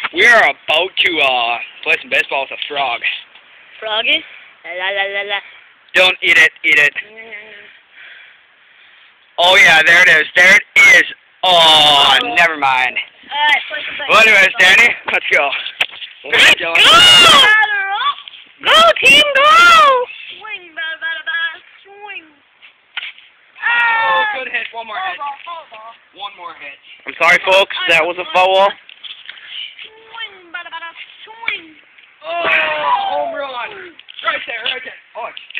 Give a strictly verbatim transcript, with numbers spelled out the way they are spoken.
We are about to uh play some baseball with a frog. Froggy? La la la la. Don't eat it, eat it. Oh yeah, there it is. There it is. Oh, never mind. Alright, play some baseball. Well, anyways, Danny, let's go. Let's go! Go, team, go! Swing, bada, bada, bada, swing. Oh, Ah! good hit. One more Foul hit. ball, foul ball. One more hit. I'm sorry, folks. That was a foul. Swing, bada, bada, swing. Oh, home run. Right there, right there. Oh,